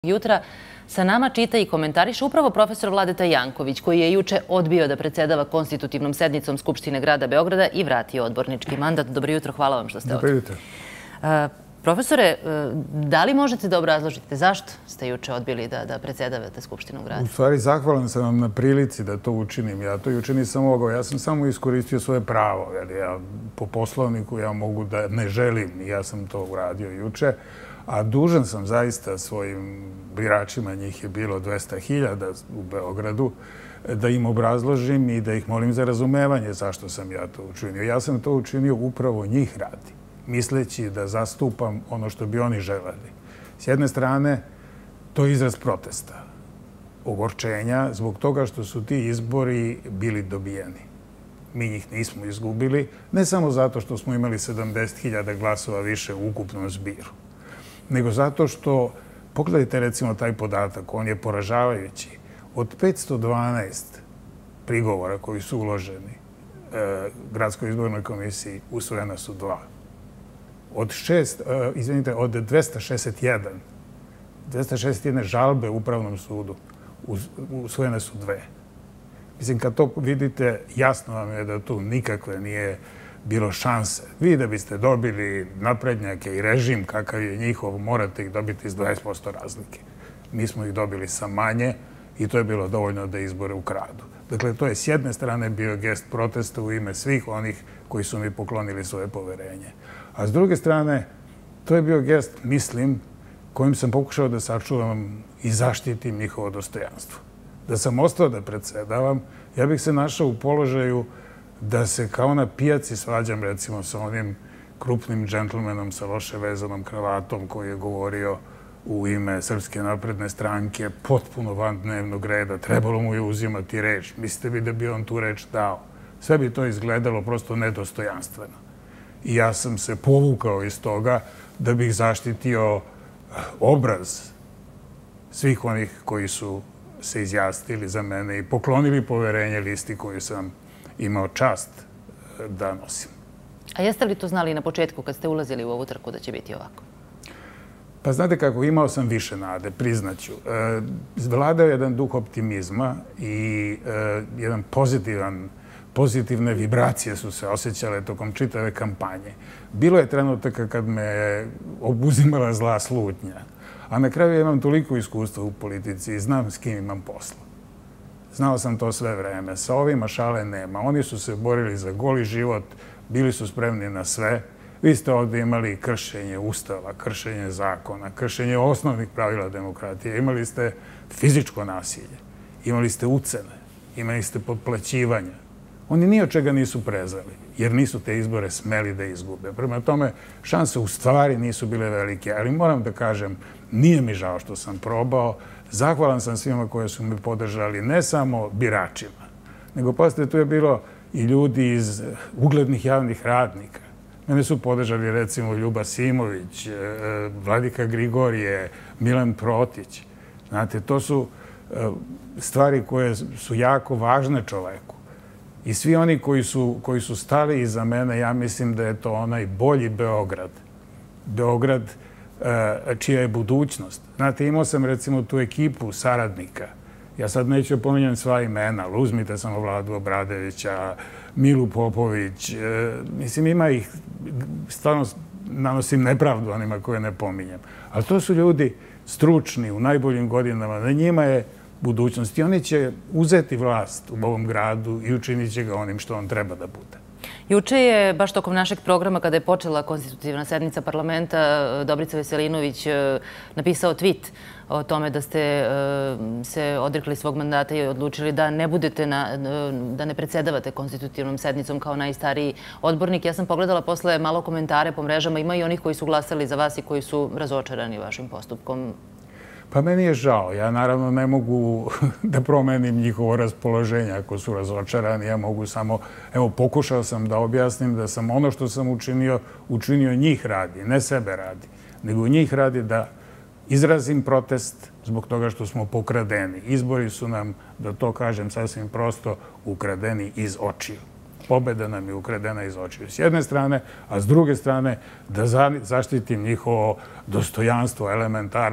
jutra sa nama čita i komentariše upravo profesor Vladeta Janković, koji je juče odbio da predsedava konstitutivnom sednicom Skupštine grada Beograda i vratio odbornički mandat. Dobro jutro, hvala vam što ste ovdje. Dobro jutro. Profesore, da li možete da obrazložite zašto ste juče odbili da predsedavate Skupštinom grada? U stvari, zahvalan sam vam na prilici da to učinim. Ja to juče nisam mogao. Ja sam samo iskoristio svoje pravo. Po poslovniku ja mogu da ne želim i ja sam to uradio juče. A dužan sam zaista svojim biračima, njih je bilo 200.000 u Beogradu, da im obrazložim i da ih molim za razumevanje zašto sam ja to učinio. Ja sam to učinio upravo njih radi, misleći da zastupam ono što bi oni želeli. S jedne strane, to je izraz protesta, ogorčenja zbog toga što su ti izbori bili dobijeni. Mi njih nismo izgubili, ne samo zato što smo imali 70.000 glasova više u ukupnom zbiru, nego zato što, pogledajte recimo taj podatak, on je poražavajući. Od 512 prigovora koji su uloženi Gradskoj izbornoj komisiji usvojena su 2. Od 261 žalbe u Upravnom sudu usvojene su 2. Mislim, kad to vidite, jasno vam je da tu nikakve nije bilo šanse. Vi da biste dobili naprednjake i režim kakav je njihov, morate ih dobiti s 20% razlike. Mi smo ih dobili sa manje i to je bilo dovoljno da izbore ukradu. Dakle, to je s jedne strane bio gest protesta u ime svih onih koji su mi poklonili svoje poverenje. A s druge strane, to je bio gest, mislim, kojim sam pokušao da sačuvam i zaštitim njihovo dostojanstvo. Da sam ostao da predsedavam, ja bih se našao u položaju da se kao na pijaci svađam, recimo, sa onim krupnim džentlmenom sa loše vezanom kravatom koji je govorio u ime Srpske napredne stranke, potpuno van dnevnog reda. Trebalo mu je uzimati reč. Mislite bi da bi on tu reč dao? Sve bi to izgledalo prosto nedostojanstveno. I ja sam se povukao iz toga da bih zaštitio obraz svih onih koji su se izjasnili za mene i poklonili poverenje listi koju sam imao čast da nosim. A jeste li to znali na početku kad ste ulazili u ovu trku da će biti ovako? Pa znate kako, imao sam više nade, priznaću. Vladao je jedan duh optimizma i jedan pozitivne vibracije su se osjećale tokom čitave kampanje. Bilo je trenutaka kad me obuzimala zla slutnja, a na kraju imam toliko iskustva u politici i znam s kim imam posla. Znao sam to sve vreme. Sa ovima šale nema. Oni su se borili za goli život, bili su spremni na sve. Vi ste ovdje imali kršenje ustava, kršenje zakona, kršenje osnovnih pravila demokratije. Imali ste fizičko nasilje, imali ste ucene, imali ste potplaćivanja. Oni ni od čega nisu prezali, jer nisu te izbore smeli da izgube. Prema tome, šanse u stvari nisu bile velike, ali moram da kažem, nije mi žao što sam probao. Zahvalan sam svima koji su me podržali, ne samo biračima, nego posle tu je bilo i ljudi iz uglednih javnih radnika. Mene su podržali recimo Ljuba Simović, Vladika Grigorije, Milan Protić. Znate, to su stvari koje su jako važne čoveku. I svi oni koji su stali iza mene, ja mislim da je to onaj bolji Beograd. Beograd čija je budućnost. Znate, imao sam recimo tu ekipu saradnika. Ja sad neću pominjati sva imena, ali uzmite samo Vladu Obradovića, Milu Popović. Mislim, ima ih, stvarno nanosim nepravdu onima koje ne pominjem. Ali to su ljudi stručni, u najboljim godinama. Na njima je budućnost i oni će uzeti vlast u ovom gradu i učinit će ga onim što on treba da bude. Juče je, baš tokom našeg programa, kada je počela konstitutivna sednica parlamenta, Dobrica Veselinović napisao tweet o tome da ste se odrekli svog mandata i odlučili da ne budete, da ne predsedavate konstitutivnom sednicom kao najstariji odbornik. Ja sam pogledala posle malo komentare po mrežama. Ima i onih koji su glasali za vas i koji su razočarani vašim postupkom. Pa meni je žao. Ja naravno ne mogu da promenim njihovo raspoloženje ako su razočarani. Ja mogu samo, evo, pokušao sam da objasnim da sam ono što sam učinio njih radi, ne sebe radi, nego njih radi da izrazim protest zbog toga što smo pokradeni. Izbori su nam, da to kažem sasvim prosto, ukradeni iz očiju. Pobeda nam je ukradena iz očiju. S jedne strane, a s druge strane da zaštitim njihovo dostojanstvo elementarno,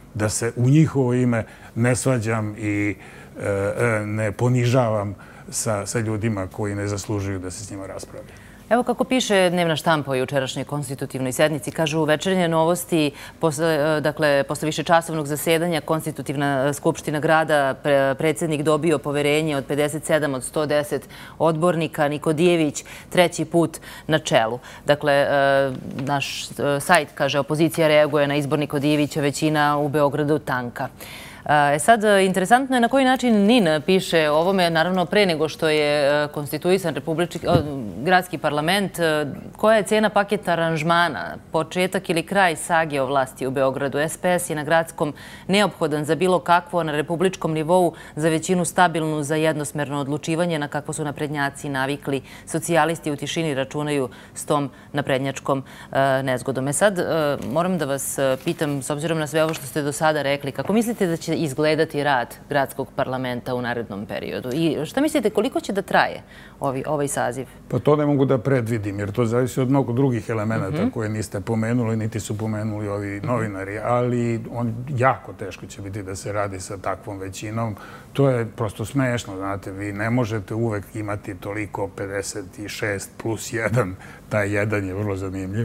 da se u njihovo ime ne svađam i ne ponižavam sa ljudima koji ne zaslužuju da se s njima raspravlja. Evo kako piše dnevna štampa o jučerašnjoj konstitutivnoj sednici. Kažu večernje novosti, posle višečasovnog zasedanja Konstitutivna skupština grada, predsjednik dobio poverenje od 57 od 110 odbornika, Nikodijević treći put na čelu. Dakle, naš sajt kaže opozicija reaguje na izbor Nikodijevića, većina u Beogradu tanka. Sad, interesantno je na koji način NIN piše o ovome, naravno pre nego što je konstituisan gradski parlament. Koja je cena paketa aranžmana, početak ili kraj sage o vlasti u Beogradu? SPS je na gradskom neophodan za bilo kakvo, na republičkom nivou za većinu stabilnu, za jednosmerno odlučivanje na kakvo su naprednjaci navikli. Socijalisti u tišini računaju s tom naprednjačkom nezgodom. Sad, moram da vas pitam, s obzirom na sve ovo što ste do sada rekli, kako mislite da će izgledati rad gradskog parlamenta u narednom periodu? I šta mislite, koliko će da traje ovaj saziv? Pa to ne mogu da predvidim, jer to zavisi od mnogo drugih elemenata koje niste pomenuli, niti su pomenuli ovi novinari, ali jako teško će biti da se radi sa takvom većinom. To je prosto smešno, znate, vi ne možete uvek imati toliko 56 plus 1, taj jedan je vrlo zanimljiv,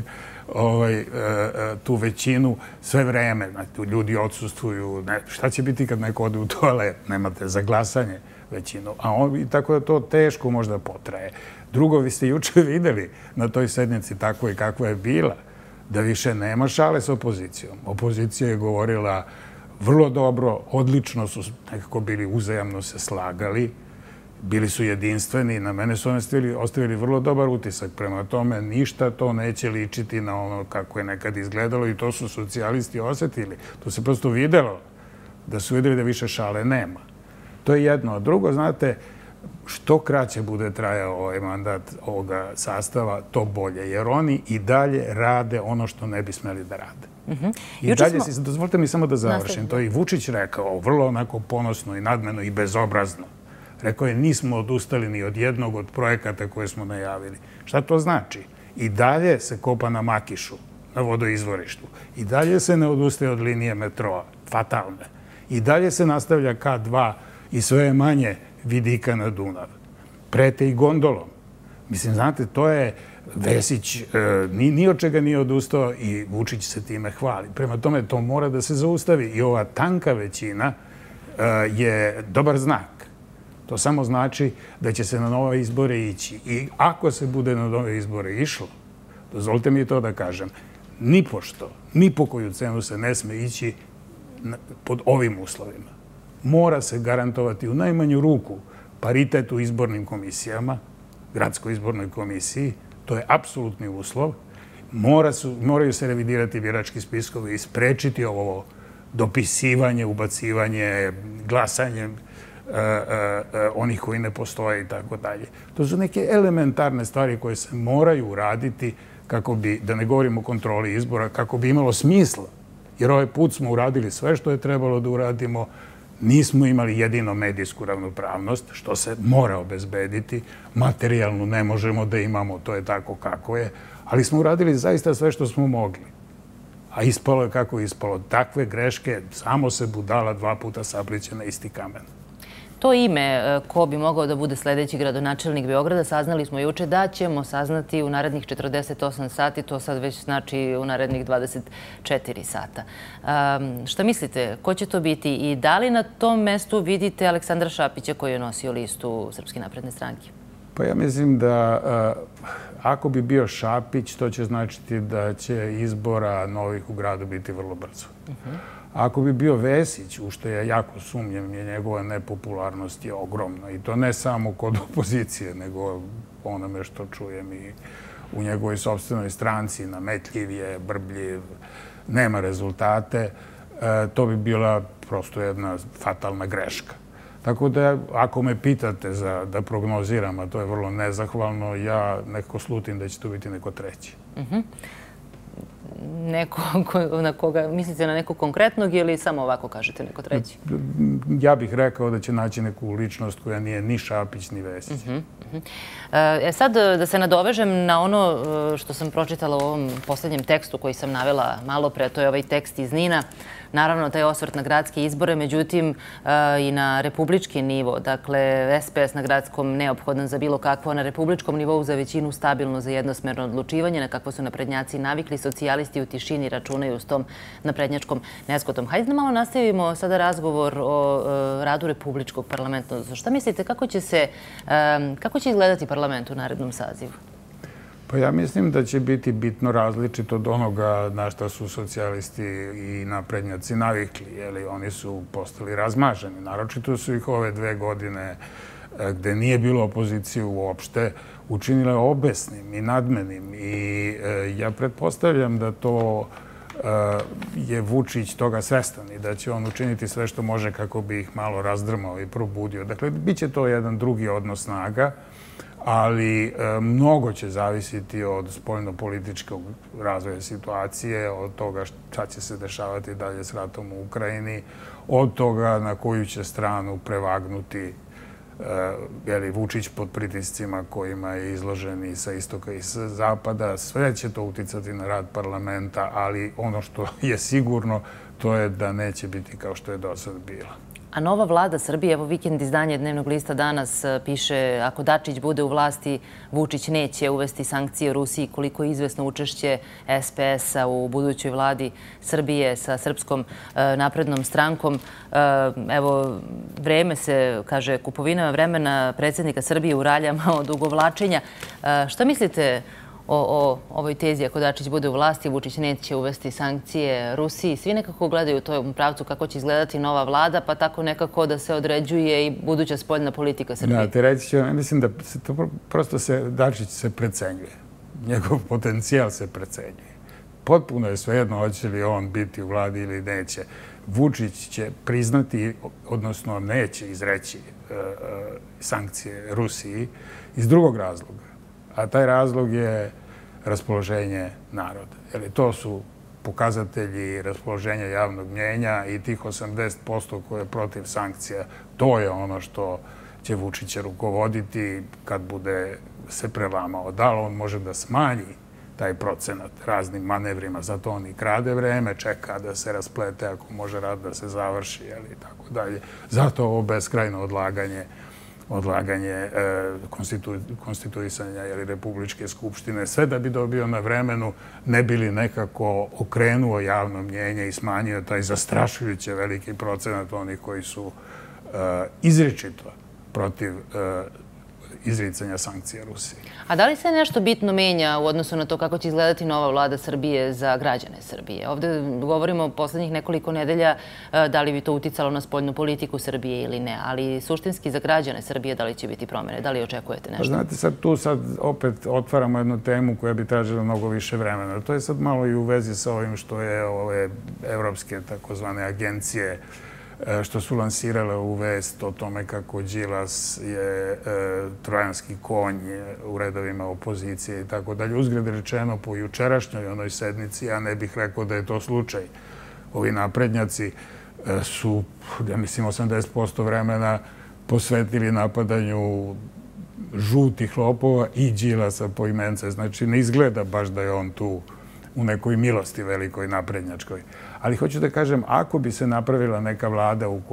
tu većinu sve vreme. Ljudi odsustvuju. Šta će biti kad neko ode u toalet? Nemate za glasanje većinu. Tako da to teško možda potraje. Drugo, vi ste juče videli na toj sednici tako i kakva je bila, da više nema šale s opozicijom. Opozicija je govorila vrlo dobro, odlično su nekako bili uzajamno se slagali, bili su jedinstveni, na mene su ostavili vrlo dobar utisak. Prema tome, ništa to neće ličiti na ono kako je nekad izgledalo i to su socijalisti osetili. To se prosto videlo, da su videli da više šale nema. To je jedno. A drugo, znate, što kraće bude trajao ovaj mandat ovoga sastava, to bolje. Jer oni i dalje rade ono što ne bi smeli da rade. I dalje, dozvolite mi samo da završim, to je i Vučić rekao, vrlo onako ponosno i nadmeno i bezobrazno. Rekao je, nismo odustali ni od jednog od projekata koje smo najavili. Šta to znači? I dalje se kopa na Makišu, na vodoizvorištu. I dalje se ne odustaje od linije metroa, fatalne. I dalje se nastavlja K2 i sve manje vidika na Dunav. Prete i gondolom. Mislim, znate, to je Vesić, ni od čega nije odustao i Vučić se time hvali. Prema tome, to mora da se zaustavi. I ova tanka većina je dobar znak. To samo znači da će se na nove izbore ići. I ako se bude na nove izbore išlo, dozvolite mi to da kažem, nipošto, ni po koju cenu se ne sme ići pod ovim uslovima. Mora se garantovati u najmanju ruku paritet u izbornim komisijama, gradskoj izbornoj komisiji, to je apsolutni uslov. Moraju se revidirati birački spiskovi i sprečiti ovo dopisivanje, ubacivanje, glasanje onih koji ne postoje i tako dalje. To su neke elementarne stvari koje se moraju uraditi kako bi, da ne govorimo o kontroli izbora, kako bi imalo smisla. Jer ovaj put smo uradili sve što je trebalo da uradimo. Nismo imali jedino medijsku ravnopravnost, što se mora obezbediti. Materijalnu ne možemo da imamo, to je tako kako je. Ali smo uradili zaista sve što smo mogli. A ispalo je kako je ispalo. Takve greške, samo se budala dva puta sapliće na isti kamen. To ime, ko bi mogao da bude sledeći gradonačelnik Beograda, saznali smo juče da ćemo saznati u narednih 48 sati, to sad već znači u narednih 24 sata. Šta mislite, ko će to biti i da li na tom mestu vidite Aleksandra Šapića koji je nosio listu Srpske napredne stranke? Pa ja mislim da ako bi bio Šapić, to će značiti da će izbora novih u gradu biti vrlo brzo. Ako bi bio Vesić, u što ja jako sumnjam, njegova nepopularnost je ogromna. I to ne samo kod opozicije, nego onome što čujem i u njegovoj sopstvenoj stranci, nametljiv je, brbljiv, nema rezultate. To bi bila prosto jedna fatalna greška. Tako da, ako me pitate da prognoziram, a to je vrlo nezahvalno, ja nekako slutim da će to biti neko treći. Neko na koga, mislite na nekog konkretnog ili samo ovako kažete neko treći? Ja bih rekao da će naći neku ličnost koja nije ni Šapić, ni Vesić. Sad da se nadovežem na ono što sam pročitala u ovom poslednjem tekstu koji sam navela malo pre, to je ovaj tekst iz NIN-a. naravno taj osvrt na gradske izbore, međutim i na republički nivo. Dakle, SPS na gradskom neophodan za bilo kakvo, na republičkom nivou za većinu stabilno za jednosmerno odlučivanje, na kakvo su naprednjaci navikli, socijalisti u tišini računaju s tom naprednjačkom neskotom. Hajde da malo nastavimo sada razgovor o radu Republičkog parlamenta. Šta mislite, kako će izgledati parlament u narednom sazivu? Pa ja mislim da će biti bitno različito od onoga na što su socijalisti i naprednjaci navikli. Oni su postali razmaženi. Naročito su ih ove 2 godine gde nije bilo opozicije uopšte učinile obesnim i nadmenim. I ja pretpostavljam da to je Vučić toga svestan i da će on učiniti sve što može kako bi ih malo razdrmao i probudio. Dakle, bit će to jedan drugi odnos snaga, ali mnogo će zavisiti od spoljnopolitičkog razvoja situacije, od toga šta će se dešavati dalje s ratom u Ukrajini, od toga na koju će stranu prevagnuti Vučić pod pritiscima kojima je izložen i sa istoka i sa zapada. Sve će to uticati na rad parlamenta, ali ono što je sigurno to je da neće biti kao što je do sad bila. A nova vlada Srbije, evo vikend izdanje Dnevnog lista danas piše ako Dačić bude u vlasti, Vučić neće uvesti sankcije Rusiji, koliko je izvesno učešće SPS-a u budućoj vladi Srbije sa Srpskom naprednom strankom. Evo, vreme se, kaže, kupovina vremena predsjednika Srbije u raljama od ugovlačenja. Šta mislite o ovoj tezi ako Dačić bude u vlasti, Vučić neće uvesti sankcije Rusiji? Svi nekako gledaju u tom pravcu kako će izgledati nova vlada, pa tako nekako da se određuje i buduća spoljna politika Srbije. Da, ti reći ću, mislim da prosto Dačić se precenjuje. Njegov potencijal se precenjuje. Potpuno je svejedno hoće li on biti u vladi ili neće. Vučić će priznati, odnosno neće izreći sankcije Rusiji iz drugog razloga. A taj razlog je raspoloženje naroda. To su pokazatelji raspoloženja javnog mnjenja i tih 80% koje je protiv sankcija. To je ono što će Vučića rukovoditi kad bude se prelamao. Da li on može da smanji taj procenat raznim manevrima, zato on i krade vreme, čeka da se rasplete ako može rad da se završi i tako dalje. Zato ovo beskrajno odlaganje konstituisanja Republičke skupštine, sve da bi dobio na vremenu, ne bi li nekako okrenuo javno mnjenje i smanjio taj zastrašujuće veliki procenat onih koji su izričito protiv izricanja sankcija Rusije. A da li se nešto bitno menja u odnosu na to kako će izgledati nova vlada Srbije za građane Srbije? Ovde govorimo poslednjih nekoliko nedelja da li bi to uticalo na spoljnu politiku Srbije ili ne, ali suštinski za građane Srbije da li će biti promene? Da li očekujete nešto? Znate, tu sad opet otvaramo jednu temu koja bi tražila mnogo više vremena. To je sad malo i u vezi sa ovim što je ove evropske takozvane agencije što su lansirale u vest o tome kako Đilas je trojanski konj u redovima opozicije i tako dalje. Uzgred rečeno po jučerašnjoj onoj sednici, ja ne bih rekao da je to slučaj. Ovi naprednjaci su, ja mislim, 80% vremena posvetili napadanju žutih lopova i Đilasa poimence. Znači, ne izgleda baš da je on tu u nekoj milosti velikoj naprednjačkoj. Ali hoću da kažem, ako bi se napravila neka vlada u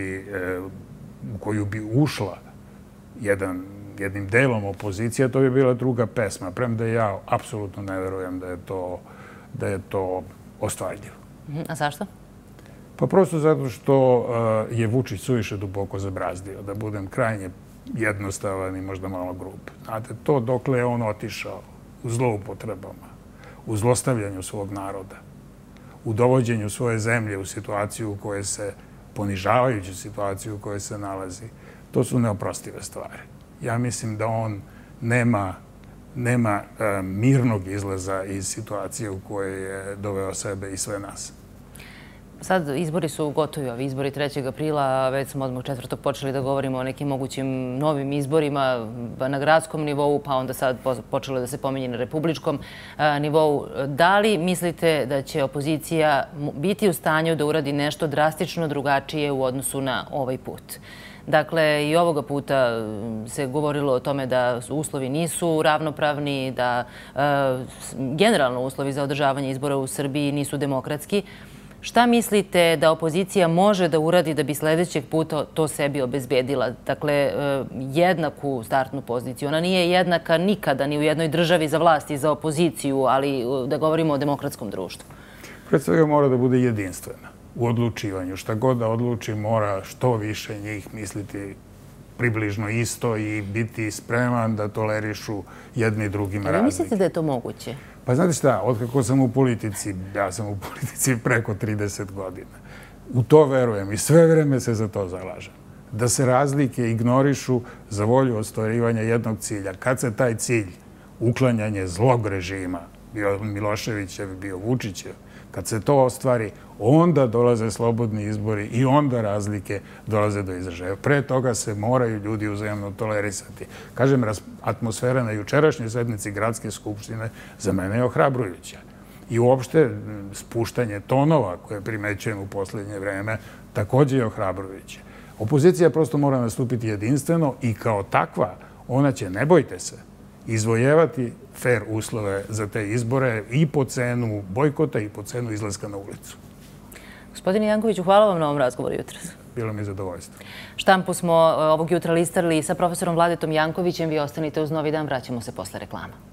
koju bi ušla jednim delom opozicija, to bi bila druga pesma. Premda ja apsolutno ne verujem da je to ostvarljivo. A zašto? Pa prosto zato što je Vučić suviše duboko zabrazdio, da budem krajnje jednostavan i možda malo grub. Znate, to dokle je on otišao u zloupotrebama, u zlostavljanju svog naroda, u dovođenju svoje zemlje u situaciju u kojoj se, ponižavajuću situaciju u kojoj se nalazi, to su neoprostive stvari. Ja mislim da on nema mirnog izlaza iz situacije u kojoj je doveo sebe i sve nas. Sad izbori su gotovi, ovi izbori 3. aprila, a već smo odmah 4. počeli da govorimo o nekim mogućim novim izborima na gradskom nivou, pa onda sad počelo da se pominje na republičkom nivou. Da li mislite da će opozicija biti u stanju da uradi nešto drastično drugačije u odnosu na ovaj put? Dakle, i ovoga puta se govorilo o tome da uslovi nisu ravnopravni, da generalno uslovi za održavanje izbora u Srbiji nisu demokratski. Šta mislite da opozicija može da uradi da bi sledećeg puta to sebi obezbedila? Dakle, jednaku startnu poziciju. Ona nije jednaka nikada ni u jednoj državi za vlast i za opoziciju, ali da govorimo o demokratskom društvu. Pred svega mora da bude jedinstvena u odlučivanju. Šta god da odluči, mora što više njih misliti približno isto i biti spreman da tolerišu jedni drugima razlike. Ali mislite da je to moguće? Pa znate šta, otkako sam u politici, ja sam u politici preko 30 godina, u to verujem i sve vreme se za to zalažem. Da se razlike ignorišu za volju ostvarivanja jednog cilja. Kad se taj cilj, uklanjanje zlog režima, bio Miloševićev, bio Vučićev, kad se to ostvari, onda dolaze slobodni izbori i onda razlike dolaze do izražaja. Pre toga se moraju ljudi uzajamno tolerisati. Kažem, atmosfera na jučerašnjoj sednici Gradske skupštine za mene je ohrabrujuća. I uopšte spuštanje tonova koje primećujem u poslednje vreme takođe je ohrabrujuće. Opozicija prosto mora nastupiti jedinstveno i kao takva ona će, ne bojte se, izvojevati fair uslove za te izbore i po cenu bojkota i po cenu izlaska na ulicu. Gospodine Jankoviću, hvala vam na ovom razgovoru jutros. Bilo mi je zadovoljstvo. Štampu smo ovog jutra listali sa profesorom Vladetom Jankovićem. Vi ostanite uz Novi dan, vraćamo se posle reklama.